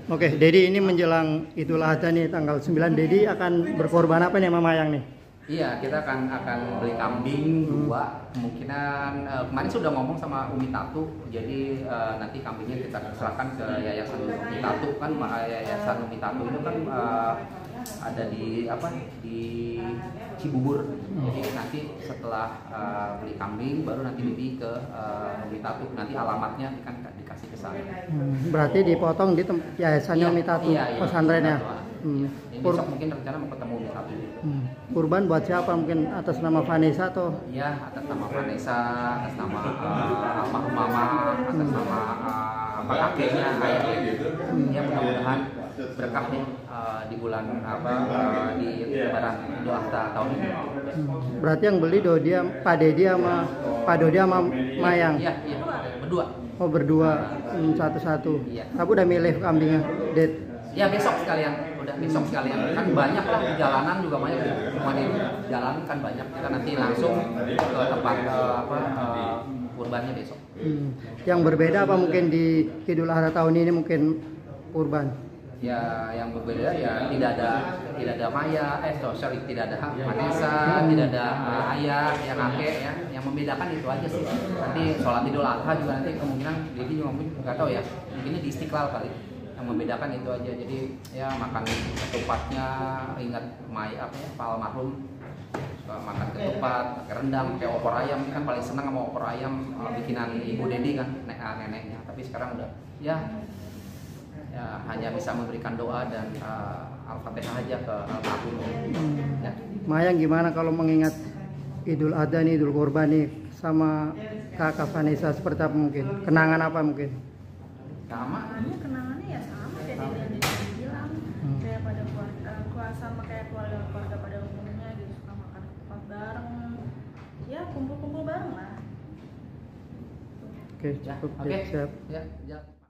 Oke, Dedi ini menjelang Idul Adha nih tanggal 9, Dedi akan berkorban apa nih sama Mayang nih? Iya, kita akan beli kambing dua. Kemungkinan kemarin sudah ngomong sama Umi Tatu, jadi nanti kambingnya kita serahkan ke Yayasan Umi Tatu kan. Yayasan Umi Tatu itu kan ada di Cibubur. Jadi nanti setelah beli kambing baru nanti Bibi ke Umi Tatu. Nanti alamatnya kan dikasih ke sana. Berarti dipotong di yayasannya Umi Tatu, pesantrennya. Besok mungkin rencana mau ketemu Umi Tatu. Kurban buat siapa? Mungkin atas nama Vanessa atau? Iya, atas nama Vanessa, atas nama almarhum mama, atas nama kakeknya, ayahnya. Ya mudah-mudahan berkah nih di bulan di Lebaran Idul Adha tahun ini. Berarti yang beli Pak Dedi sama Mayang. Iya, berdua. Oh berdua, satu-satu. Iya. Aku udah milih kambingnya, Det. Ya besok sekalian, besok sekalian. Kan banyak lah di jalanan juga banyak, cuma di jalan kan banyak. Kita nanti langsung ke tempat kurbannya besok. Yang berbeda apa mungkin di Idul Adha tahun ini mungkin kurban? Ya yang berbeda ya tidak ada Maya, tidak ada Vanessa, tidak ada ayah, yang kakek ya. Yang membedakan itu aja sih. Nanti sholat Idul Adha juga nanti kemungkinan Bibi juga mungkin nggak tahu ya. Mungkinnya di Istiqlal kali. Yang membedakan itu aja. Jadi ya makan ketupatnya ingat Pak almarhum suka makan ketupat, pakai rendang, pakai opor ayam. Kan paling senang sama opor ayam bikinan Ibu Dedi kan, neneknya. Tapi sekarang udah ya hanya bisa memberikan doa dan Al-Fatihah aja ke almarhum. Ya. Mayang gimana kalau mengingat Idul Adha nih, Idul Kurban nih sama kakak Vanessa seperti apa mungkin? Kenangan apa mungkin? Sama. Kenangannya ya sama kayak Dedi bilang, kayak pada sama kayak keluarga pada umumnya gitu, suka makan ketupat bareng, ya kumpul-kumpul bareng lah. Oke, cukup. Oke. Siap. Ya.